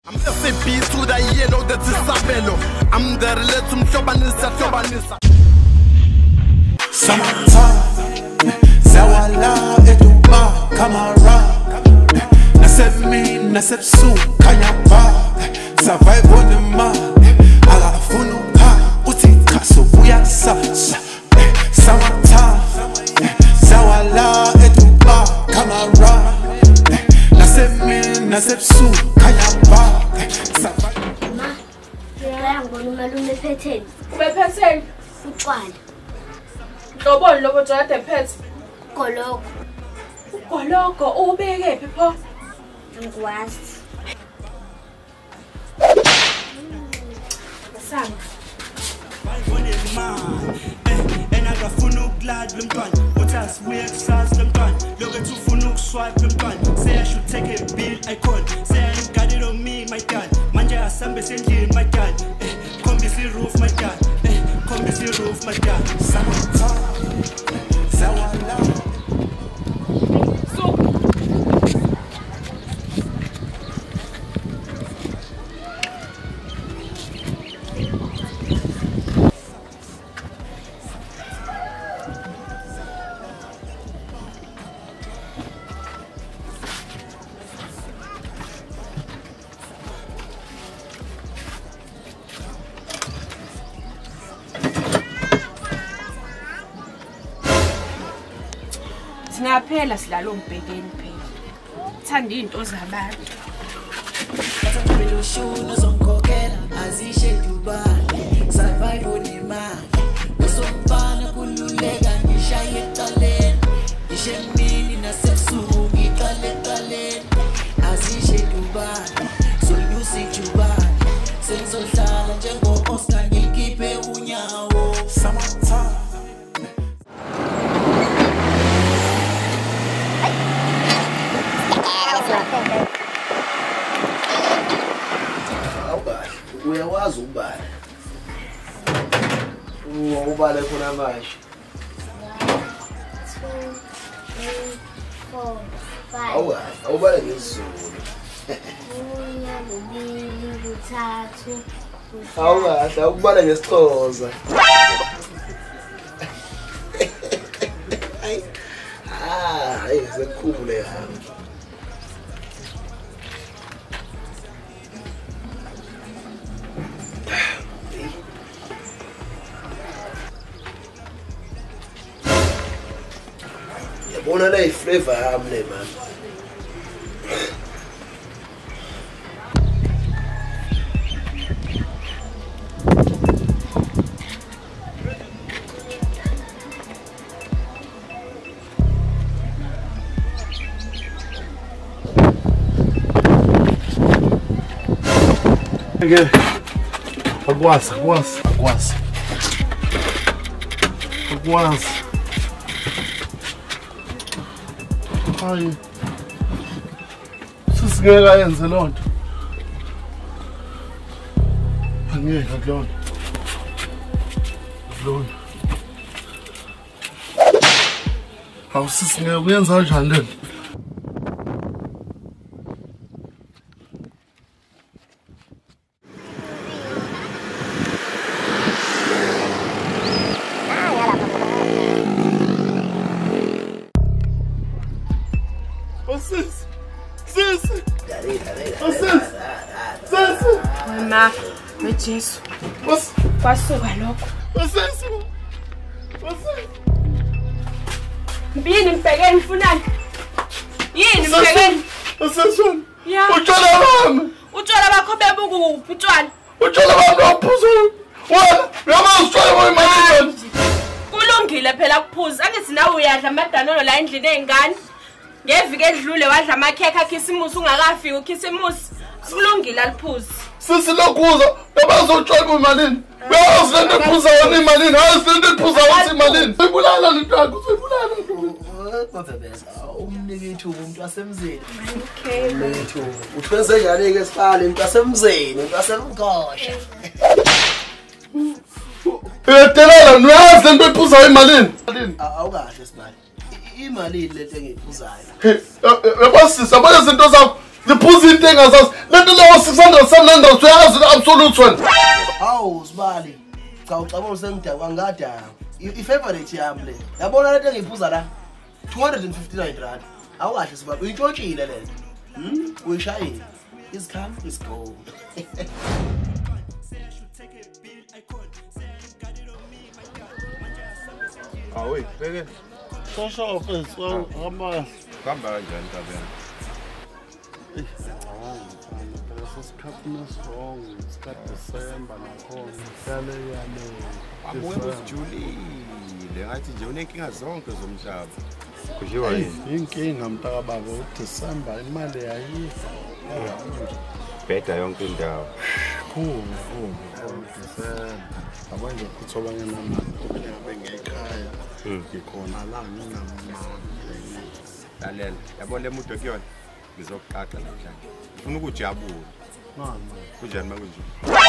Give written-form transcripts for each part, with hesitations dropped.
I'm the beat to the yellow that is Sabelo. I'm the relatum Chobanisa. Summertime, Zawala, Eduba, Kamara. Naseb me, Naseb Su, Kanyaba. Survive on the man. Alafunuka, Utika, so Buyasa. Summertime, Zawala, Eduba, Kamara. Naseb me, Naseb Su, Kanyaba. Malume phetheni. Ubephetheni? Uqwala. Ngoboni lokho jade ephethe. Goloko. Ugoloko ubeke phi pho? Ngikwazi. Sanga. And I got funu glad lumpan. What else we exercise lumpan. Look at two funu swipe lumpan. Say I should take a bill, I call. Say I ain't got it on me, my dad. Manja asambe sendli, my dad. Come be see roof, my dad. Come be see roof, my dad. Summertime, Zawala. Singaphela silalo mbhekeni phela. Thanda izinto zabantu. Athambile ushunu uzongikhokhela azishe Dubai. Survive on imali. Usombana kululeka ngishaye eqaleni. Ngishe emini nasebusuku ngiqale eqaleni. Azishe Dubai. Solusi Dubai. Sengizohlala njengo-Oscar ngikhiphe unyawo. Summertime. Uyawazi ukubala. Ubale khona manje. 2, 3, 4, 5. Awubale ngesizulu. Kunye, kubili, kuthathu. Awukahle, awubale ngesixhosa. Hayi sekukhule hamba. Yabona la iflavor yami le man. Okay. Agwas. Hayi. Sisingeka yenze lonto. Angeke akulona. Akulona. Awusisingeka uyenza kanjani lento? Mama, wejesu. Kwasuka lokho. Mbini mbhekeni mfunani? Yini mbhekeni? Asesona. Ya. Utshwala bami. Utshwala bakho bebukuphi utshwala? Utshwala bami ngaphuza. Wena, uyamazi utshwala bami manje. Kulungile phela kuphuza. Angithi nawe uyadla amadanono la endlini ezingane. Ngeviki edlule wadla amakhekhe akhisimusi ungakafiki ukhisimusi. Kulungile aliphuzi. Sisi lokhuza, yabazi utshwala bami malini. Uyazi lento ephuza wona imalini, hayi lento ephuza wona imalini. Uyibulala lento yakho, uyibulala nto. Mafebeza, umnike ithuba umuntu wasemzini. Okay. Umnike ithuba. Utwenze njani ke sifale umuntu wasemzini, umuntu wasemgosha. Uyadelela, uyazi lento ephuza imalini. Awukahle sibali. Imali lento engiphuzayo. Yabasisa, abanye izinto zakho Ngiphuza into engazazi. Lento leyo 600 700 uyazi absolute one. Hawu sibali. Cha ucabona sengidakwa ngadaka. I-favorite yami le. Yabona lento engiphuza la 259 rand. Awukahle sibaba uyintshotshile lento. Uyishayile. Is come is go. Awe, beke. Shosho mfethu hamba Hamba kanjani tabela? Sikhathi nesong, isikhathi December nakhona sihlale yale. Abuye kujulile ngathi nje unenkinga zonke zomhlaba. Kushiwa yini? Inkinga mntaka baba uDecember imali yayikho. Bheda yonke indawo. December. Abanye kuthobanya namanje ngabe ngekhaya. Ngikhona la nginamali. Lalela, yabona le muntu ekuyona ngizokuqaqa namhlanje. Ufuna ukujabula. Mama, Kunjani makunje?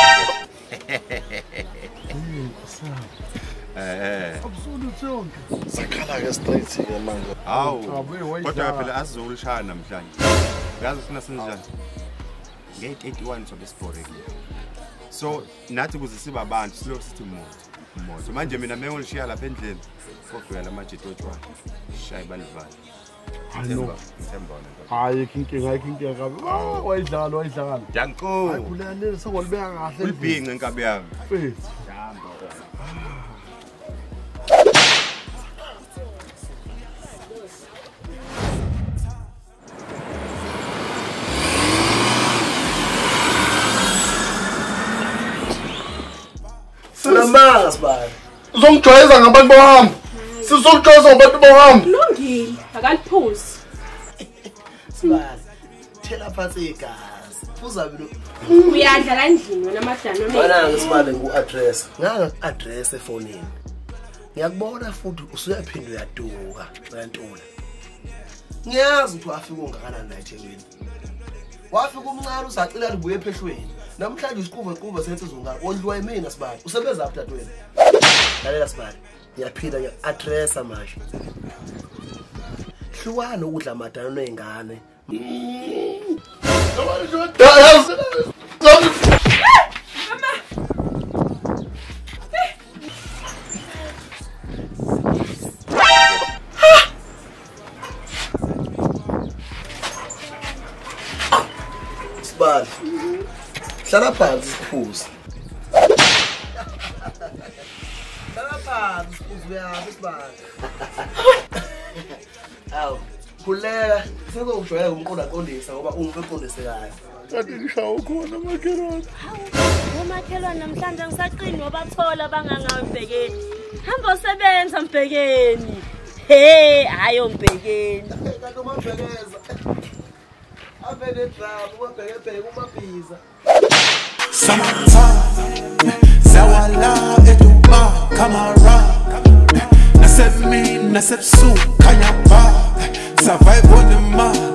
absolute yonke. Sakhala ke straight ke manje. Hawu. Kodwa phela asizolishaya namhlanje. Uyazi ufuna senjani? Nge-81 sobe sibhorekile. So nathi kuze siba abantu silo sithi moto. Manje mina mengolishiya lapha endlini. Kodwa lamajeto otshwala. Shaya balivali. Hayi ayikho inkinga kabi. Wayidlala. Danko. Hayi kulanele sekwalibeka kahle. Ulibhinqe inkabi yami. Mfethu. Sinamanga sibali. Uzongijwayeza ngabantu bohamba. Sizokujwayeza ngabantu bohamba. Kulungile, akaliphuzi. Sibali. Thela phansi igazi. Phuza bino. Uyadla la endlini wena madana Bana ngisibale ngu-address. Nganga address efonini. Ngiyakubona futhi usuyaphinda uyaduka uyantula. Ngiyazi ukuthi wafika ungakanani la eThekwini. Wafika umncane usacila libuye ephehlweni. Namhlanje isiquve senze zongaka. Ondliwa yimina sibali. Usebenza apha dadweni. Lalela sibali. Ngiyaphinda ngiya-addressa manje. Hlukana ukudla amadana nezingane. Sibali. Hlala phansi siphuze. Hlala phansi siphuze uyaphi sibali. Awu, khuleka. Sizokujwayela umqondaqondisa ngoba ungiqondisekayo. Kanti ngishawo khona makhelwane. Umakhelwane namhlanje ngisaqini wabathola bangangawe Mbhekeni. Hamba usebenza Mbhekeni. Hayo Mbhekeni. Kanti umabhekeza. Avele drama umabhekebheke umabhiza. Summertime, Zawala Eduba, Kamara. Naseb me, Naseb Su, Kanyaba. Survive on the mark.